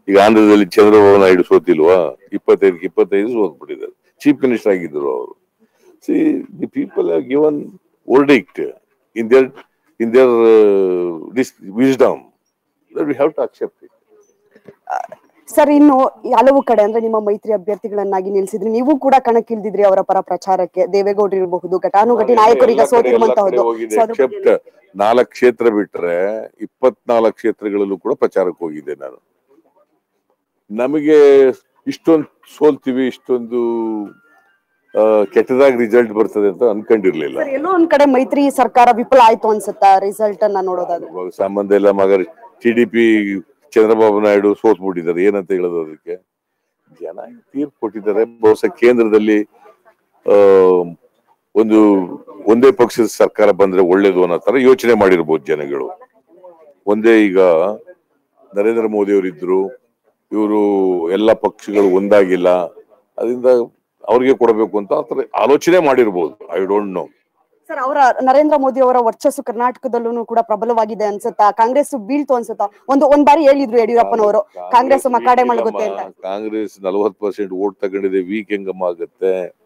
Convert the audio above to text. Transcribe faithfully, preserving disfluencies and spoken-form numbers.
ಈಗ ಆಂಧ್ರದಲ್ಲಿ ಚಂದ್ರಬಾಬು ನಾಯ್ಡು ಸೋತಿಲ್ವಾ? ಇಪ್ಪತ್ತೈದಕ್ಕೆ ಇಪ್ಪತ್ತೈದು ಸೋತ್ಬಿಟ್ಟಿದ್ದಾರೆ. ಚೀಫ್ ಮಿನಿಸ್ಟರ್ ಆಗಿದ್ರು ಅವರು. See the people have given verdict in their in their wisdom that we have to accept it. Sir, ಇನ್ನು ಹಲವು ಕಡೆ ಅಂದ್ರೆ ನಿಮ್ಮ ಮೈತ್ರಿ ಅಭ್ಯರ್ಥಿಗಳನ್ನಾಗಿ ನಿಲ್ಸಿದ್ರಿ, ನೀವು ಕೂಡ ಕಣಕ್ಕಿಳಿದಿದ್ರಿ ಅವರ ಪರ ಪ್ರಚಾರಕ್ಕೆ. ದೇವೇಗೌಡರು ಇರಬಹುದು, ಘಟಾನುಘಟಿ ನಾಯಕರಿಗೆ ಸೋತಿರುವಂತಹದ್ದು. ಎಕ್ಸೆಪ್ಟ್ ನಾಲ್ಕು ಕ್ಷೇತ್ರ ಬಿಟ್ರೆ ಇಪ್ಪತ್ನಾಲ್ಕು ಕ್ಷೇತ್ರಗಳಲ್ಲೂ ಕೂಡ ಪ್ರಚಾರಕ್ಕೆ ಹೋಗಿದ್ದೆ ನಾನು. ನಮಗೆ ಇಷ್ಟೊಂದು ಸೋಲ್ತೀವಿ, ಇಷ್ಟೊಂದು ಕೆಟ್ಟದಾಗಿ ರಿಸಲ್ಟ್ ಬರ್ತದೆ ಅಂತ ಅನ್ಕೊಂಡಿರ್ಲಿಲ್ಲ. ಎಲ್ಲೋ ಒಂದ್ ಕಡೆ ಮೈತ್ರಿ ಸರ್ಕಾರ ವಿಫಲ ಆಯ್ತು ಅನ್ಸುತ್ತಾ ರಿಸಲ್ಟ್ ಅನ್ನ ನೋಡೋದಾದ್ರೆ? ಸಂಬಂಧ ಇಲ್ಲ ಮಗ. T D P Chandrababu Naidu ಸೋತ್ಬಿಟ್ಟಿದ್ದಾರೆ, ಏನಂತ ಹೇಳೋದು ಅದಕ್ಕೆ? ಜನ ತೀರ್ಪು ಕೊಟ್ಟಿದ್ದಾರೆ. ಬಹುಶಃ ಕೇಂದ್ರದಲ್ಲಿ ಆ ಒಂದು ಒಂದೇ ಪಕ್ಷದ ಸರ್ಕಾರ ಬಂದ್ರೆ ಒಳ್ಳೇದು ಅನ್ನೋ ತರ ಯೋಚನೆ ಮಾಡಿರ್ಬೋದು ಜನಗಳು. ಒಂದೇ ಈಗ ನರೇಂದ್ರ ಮೋದಿ ಅವರಿದ್ರು, ಇವರು ಎಲ್ಲ ಪಕ್ಷಗಳು ಒಂದಾಗಿಲ್ಲ, ಅದರಿಂದ ಅವ್ರಿಗೆ ಕೊಡಬೇಕು ಅಂತ ಆತರ ಆಲೋಚನೆ ಮಾಡಿರ್ಬೋದು. I don't know. ಸರ್, ಅವರ ನರೇಂದ್ರ ಮೋದಿ ಅವರ ವರ್ಚಸ್ಸು ಕರ್ನಾಟಕದಲ್ಲೂ ಕೂಡ ಪ್ರಬಲವಾಗಿದೆ ಅನ್ಸುತ್ತಾ? ಕಾಂಗ್ರೆಸ್ ಬೀಳ್ತು ಅನ್ಸುತ್ತಾ? ಒಂದು ಒಂದ್ ಬಾರಿ ಹೇಳಿದ್ರು ಯಡಿಯೂರಪ್ಪನವರು, ಕಾಂಗ್ರೆಸ್ ಮಕಾಡೆ ಮಲಗುತ್ತೆ ಅಂತ. ಕಾಂಗ್ರೆಸ್ ನಲವತ್ತು ಪರ್ಸೆಂಟ್ ಓಟ್ ತಗೊಂಡಿದೆ, ವೀಕ್ ಹೆಂಗಮ್ಮ ಆಗುತ್ತೆ?